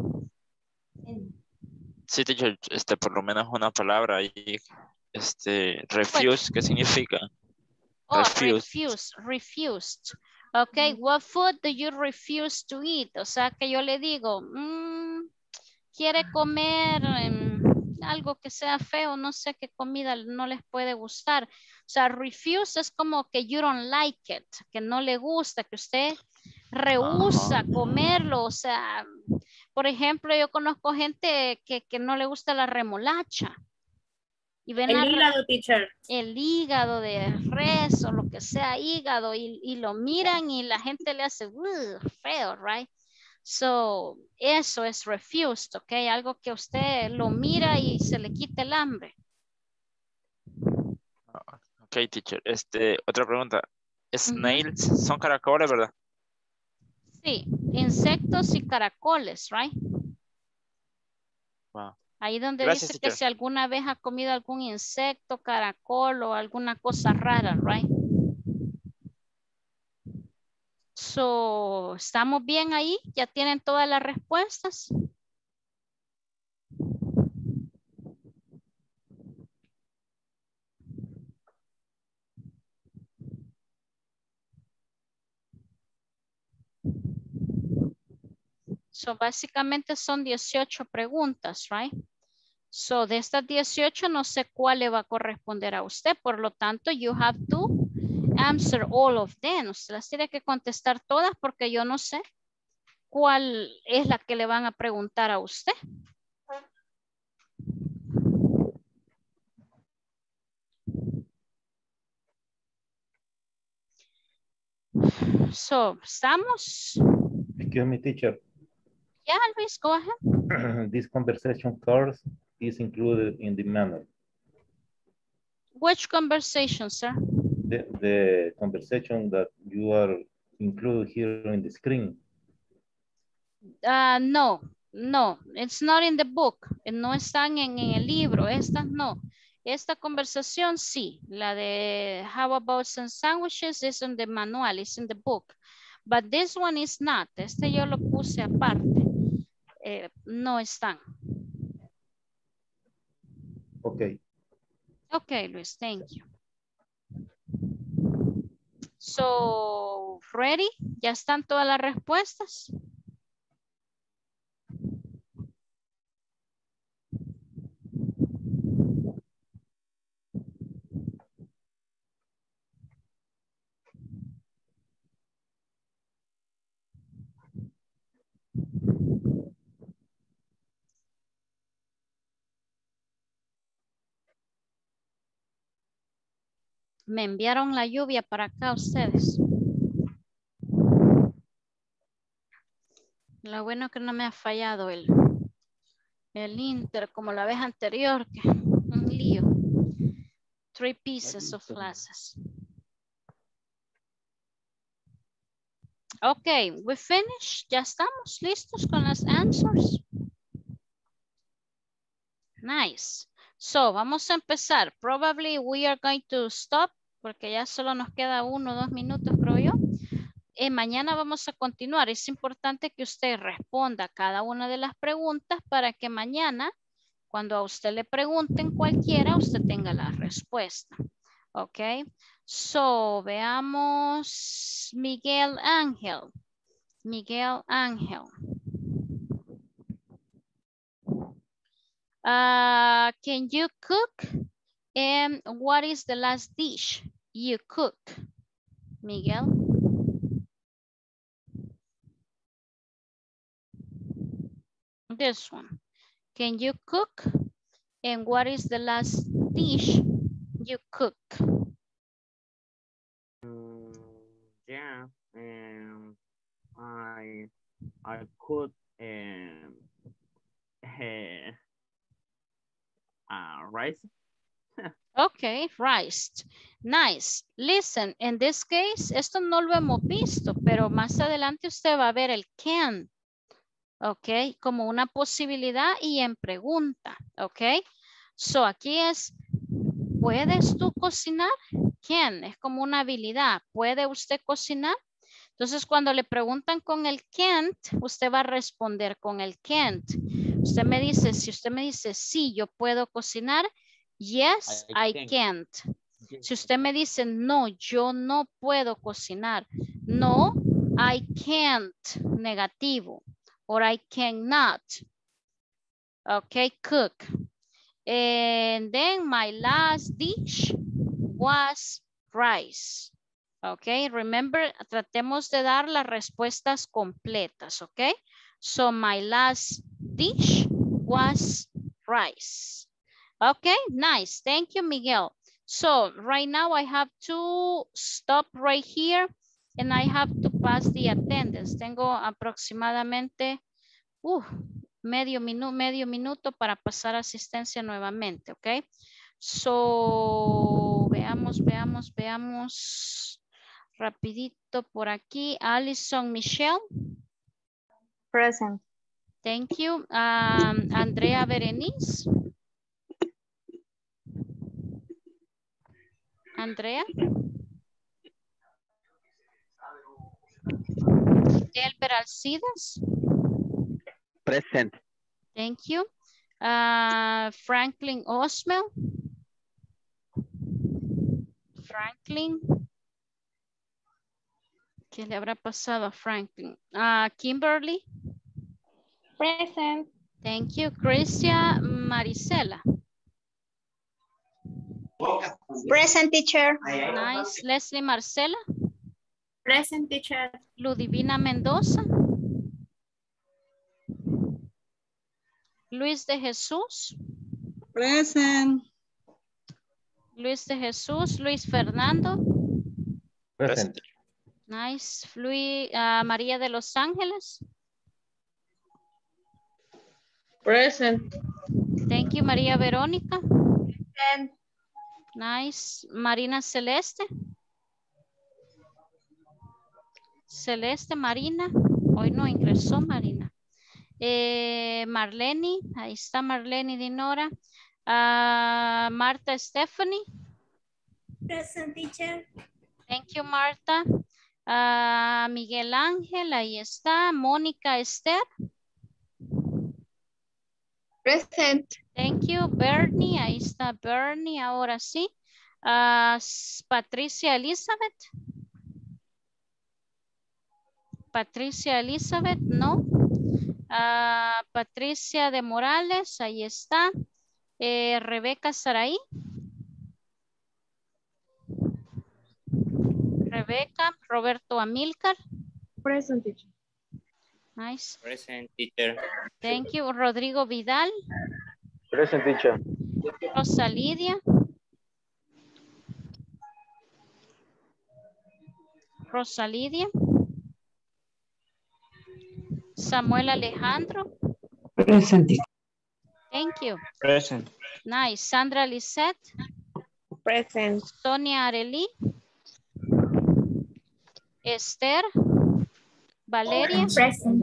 Sí, teacher, por lo menos una palabra ahí, refuse, ¿qué significa? Oh, refused. Ok, what food do you refuse to eat? O sea, que yo le digo, quiere comer algo que sea feo, no sé qué comida no les puede gustar. O sea, refuse es como que you don't like it, que no le gusta, que usted rehúsa comerlo. O sea, por ejemplo, yo conozco gente que no le gusta la remolacha. Y ven El hígado, teacher. El hígado de res o lo que sea hígado y lo miran y la gente le hace feo, right? So, eso es refused, ¿ok? Algo que usted lo mira y se le quita el hambre. Ok, teacher. Otra pregunta. Snails son caracoles, ¿verdad? Sí, insectos y caracoles, right? Wow. Ahí donde Gracias, dice que teacher. si alguna vez ha comido algún insecto, caracol o alguna cosa rara, right? So, ¿estamos bien ahí? ¿Ya tienen todas las respuestas? So, básicamente son 18 preguntas, right? So, de estas 18 no sé cuál le va a corresponder a usted. Por lo tanto, you have to answer all of them. Usted las tiene que contestar todas porque yo no sé cuál es la que le van a preguntar a usted. So, ¿estamos? Excuse me, teacher. Yeah, Luis, go ahead. This conversation course is included in the manual. Which conversation, sir? The conversation that you are included here in the screen. No, it's not in the book. No están en el libro. Estas no. Esta conversación sí. La de how about some sandwiches is in the manual, is in the book. But this one is not. Este yo lo puse aparte. No están. Okay. Okay, Luis, thank you. So, ready? ¿Ya están todas las respuestas? Me enviaron la lluvia para acá ustedes. Lo bueno que no me ha fallado el Inter como la vez anterior, que un lío. 3 pieces of glasses. Ok, we finished. Ya estamos listos con las answers. Nice. So, vamos a empezar. Probably we are going to stop porque ya solo nos queda 1 o 2 minutos, creo yo. Mañana vamos a continuar. Es importante que usted responda cada una de las preguntas para que mañana, cuando a usted le pregunten cualquiera, usted tenga la respuesta. Ok. So, veamos Miguel Ángel. Miguel Ángel. Can you cook? And what is the last dish you cook? Miguel. This one. Can you cook? And what is the last dish you cook? Yeah, I could rice. Okay, rice. Nice. Listen, in this case, esto no lo hemos visto, pero más adelante usted va a ver el can. Ok, como una posibilidad y en pregunta. Ok, so aquí es, ¿puedes tú cocinar? Can, es como una habilidad. ¿Puede usted cocinar? Entonces, cuando le preguntan con el can't, usted va a responder con el can't. Usted me dice, si usted me dice, sí, yo puedo cocinar, yes, I can't. Si usted me dice, no, yo no puedo cocinar. No, I can't, negativo. Or I cannot. Okay, cook. And then my last dish was rice. Okay, remember, tratemos de dar las respuestas completas, okay? So my last dish was rice. Okay, nice. Thank you, Miguel. So right now I have to stop right here and I have to pass the attendance. Tengo aproximadamente medio minuto para pasar asistencia nuevamente, okay? So, veamos. Rapidito por aquí. Alison Michelle. Present. Thank you. Andrea Berenice. Andrea. Elber Alcides. Present. Thank you. Franklin Osmel. Franklin. ¿Qué le habrá pasado a Franklin? Kimberly. Present. Thank you. Christia Marisela. Present, teacher. Nice. Leslie Marcela. Present, teacher. Ludivina Mendoza. Luis de Jesús. Present. Luis de Jesús. Luis Fernando. Present. Nice. María de Los Ángeles. Present. Thank you, María Verónica. Present. Nice. Marina Celeste. Celeste Marina. Hoy no ingresó Marina. Marlene. Ahí está Marlene Dinora. Marta Stephanie. Present, teacher. Thank you, Marta. Miguel Ángel, ahí está. Mónica Esther. Present. Thank you. Bernie, ahí está Bernie, ahora sí. Patricia Elizabeth. Patricia Elizabeth, no. Patricia de Morales, ahí está. Rebeca Saraí. Rebeca, Roberto Amílcar. Present, teacher. Nice. Present, teacher. Thank you. Rodrigo Vidal. Present, teacher. Rosa Lidia. Rosa Lidia. Samuel Alejandro. Present. Thank you. Present. Nice. Sandra Lisette. Present. Sonia Arely. Esther. Valeria. Present.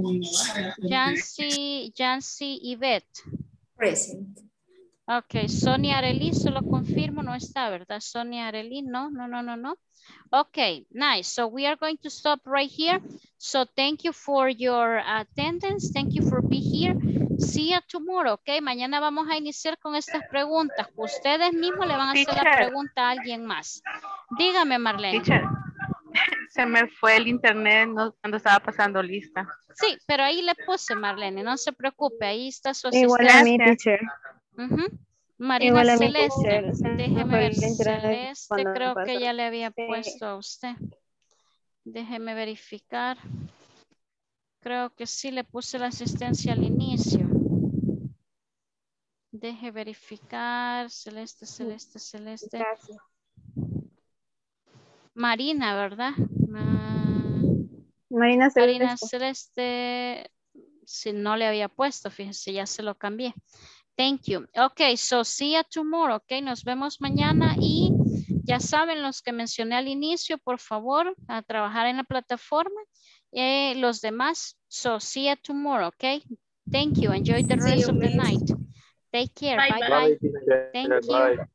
Jancy Yvette. Present. Ok, Sonia Arely, solo confirmo, no está, ¿verdad? Sonia Arely, no. Okay, nice. So we are going to stop right here. So thank you for your attendance. Thank you for being here. See you tomorrow, okay? Mañana vamos a iniciar con estas preguntas. Ustedes mismos le van a hacer la pregunta a alguien más. Dígame, Marlene. Teacher, se me fue el internet cuando estaba pasando lista. Sí, pero ahí le puse, Marlene, no se preocupe. Ahí está su Igual asistencia. a mi teacher. Marina Igual a mi Celeste, teacher. déjeme ver, Celeste, creo que ya le había puesto a usted. Déjeme verificar. Creo que sí le puse la asistencia al inicio. Deje verificar. Celeste. Gracias. Marina, ¿verdad? Marina Celeste. Marina Celeste. Si no le había puesto, fíjese, ya se lo cambié. Thank you. Okay, so see you tomorrow. Okay, nos vemos mañana y ya saben los que mencioné al inicio, por favor, a trabajar en la plataforma. Los demás, so see you tomorrow. Okay, thank you. Enjoy the rest of the night. Take care. Bye bye. Thank you.